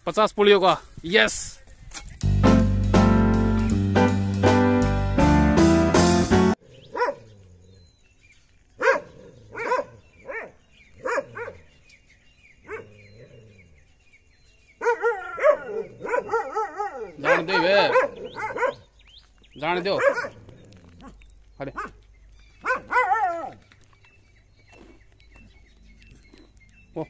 50 पुलियों का। यस जाने दो जाने दो। अरे ओ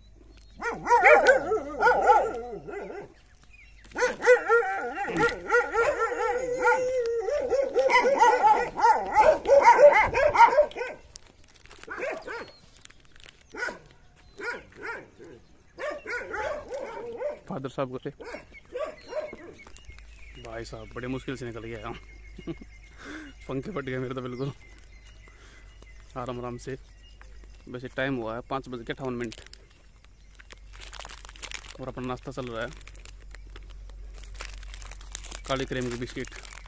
फादर साहब को भाई साहब बड़े मुश्किल से निकल गया पंखे फट गए मेरे तो बिल्कुल। आराम आराम से। वैसे टाइम हुआ है 5:58 और अपना नाश्ता चल रहा है काली क्रीम की बिस्किट।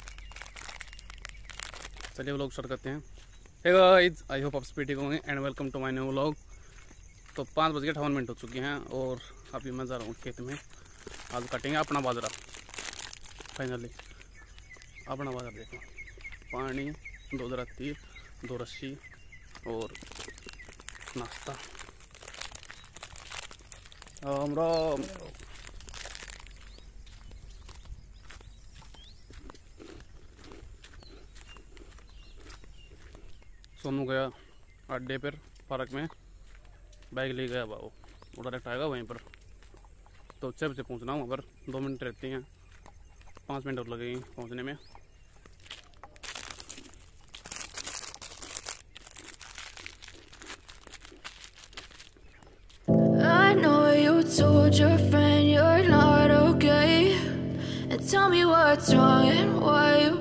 चलिए व्लॉग स्टार्ट करते हैं। हे गाइस, आई होप आप सभी ठीक होंगे and welcome to my new vlog. तो 5:58 हो चुके हैं और अभी मैं जा रहा हूँ खेत में। आज काटेंगे अपना बाजरा। फाइनली अपना बाजार देखो, पानी, 2 दराती, 2 रस्सी और नाश्ता। राम राम। सोनू गया अड्डे पर पार्क में, बाइक ले गया वो डायरेक्ट आएगा वहीं पर। तो 6 बजे पहुँचना हूँ, वहाँ पर 2 मिनट रहती हैं, 5 मिनट और लगेंगे पहुंचने में। I know you told your friend you're not okay and tell me what's wrong and why you।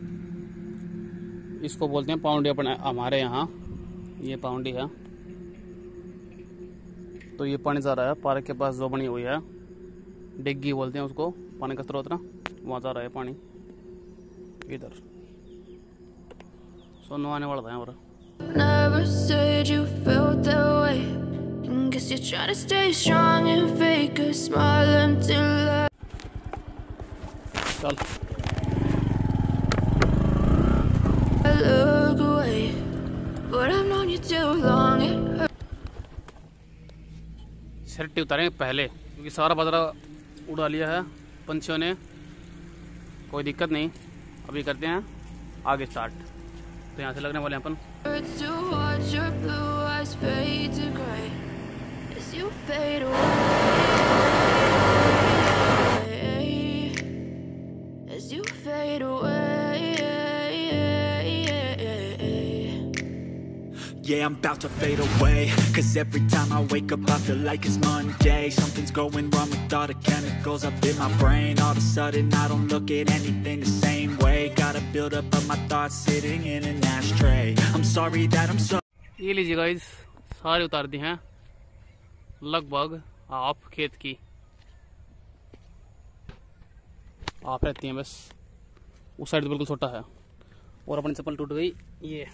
इसको बोलते हैं पाउंडी अपने हमारे यहाँ, ये पाउंडी है। तो ये पानी जा रहा है पार्क के पास जो बनी हुई है, डिग्गी बोलते हैं उसको, पानी का स्रोत ना, वहाँ जा रहा है पानी इधर। सोनू आने वाला था यहाँ पर। चल शर्टी उतारेंगे पहले क्योंकि सारा बाजरा उड़ा लिया है पंछियों ने। कोई दिक्कत नहीं, अभी करते हैं आगे स्टार्ट। तो यहाँ से लगने वाले हैं अपन। Yeah, I'm about to fade away, 'cause every time I wake up I feel like it's Monday. Something's going wrong with all the chemicals up in my brain. All of a sudden I don't look at anything the same way. Got a build up of my thoughts sitting in an ashtray. I'm sorry that I'm so। ये लीजिए guys, सारे उतार दी हैं, लगभग आप खेत की आप रहती हैं बस। उस साइड तो बिल्कुल छोटा है और अपनी चप्पल टूट गई ये।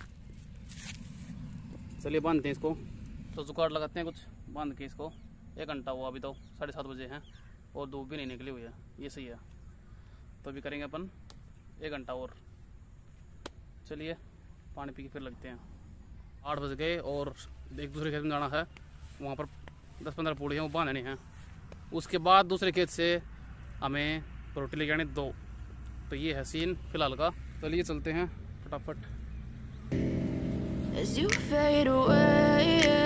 चलिए बांधते हैं इसको। तो जुगाड़ लगाते हैं कुछ बांध के इसको। 1 घंटा हुआ, अभी तो 7:30 बजे हैं और धूप भी नहीं निकली हुई है, ये सही है। तो अभी करेंगे अपन 1 घंटा और। चलिए पानी पी के फिर लगते हैं। 8 बज गए और एक दूसरे खेत में जाना है, वहाँ पर 10-15 पूड़ी हैं वो बांधनी हैं। उसके बाद दूसरे खेत से हमें रोटी लेके आनी 2। तो ये है सीन फिलहाल का। चलिए चलते हैं फटाफट। As you fade away,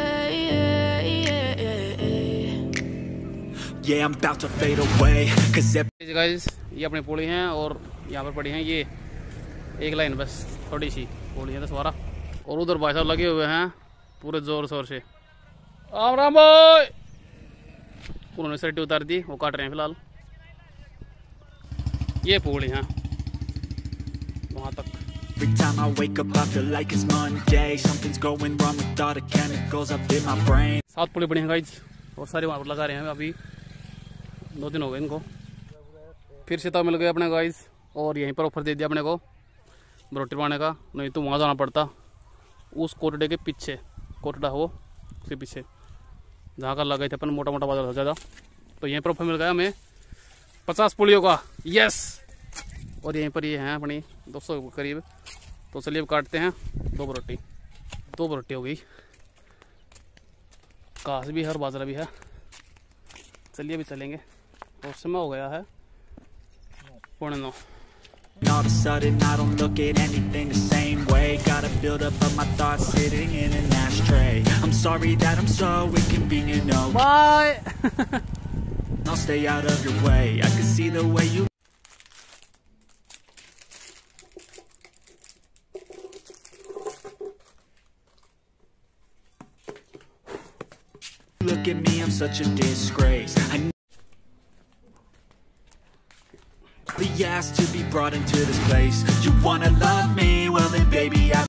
yeah, I'm about to fade away, 'cause guys ये अपनी पूड़ी हैं और यहाँ पर पड़ी हैं ये एक लाइन, बस थोड़ी सी पूड़ी है 10-12। और उधर भाई साहब लगे हुए हैं पूरे जोर शोर से। राम राम भाई, उन्होंने सट्टी उतार दी, वो काट रहे हैं फिलहाल। ये पूड़ी हैं वहाँ तक। Every time I wake up I feel like it's Monday. Something's going wrong with all the chemicals up in my brain. 7 पुली पड़ी हैं गाइस और सारे वहाँ पर लगा रहे हैं। अभी 2 दिन हो गए इनको। फिर से मिल गए अपने गाइस और यहीं पर ऑफर दे दिया अपने को रोटी बनाने का। नहीं तो वहाँ जाना पड़ता उस कोटड़े के पीछे, कोटड़ा हो उसके पीछे जहाँ का लगाए थे अपन मोटा मोटा बाजार ज़्यादा। तो तो यहीं पर मिल गया हमें 50 पुलियों का, यस। और यहीं पर ये हैं अपनी 200 के करीब। तो चलिए अब काटते हैं 2 रोटी। 2 रोटी हो गई, घास भी है और बाजरा भी है। चलिए अभी चलेंगे। तो समय हो गया है 9:15। All of a sudden I don't look at anything the same way. Gotta build up of my thoughts sitting in an ashtray. I'm sorry that I'm so inconvenient, no. Bye. I'll stay out of your way. I can see the way you look at me, I'm such a disgrace. I asked to be brought into this place. You wanna love me? Well then baby I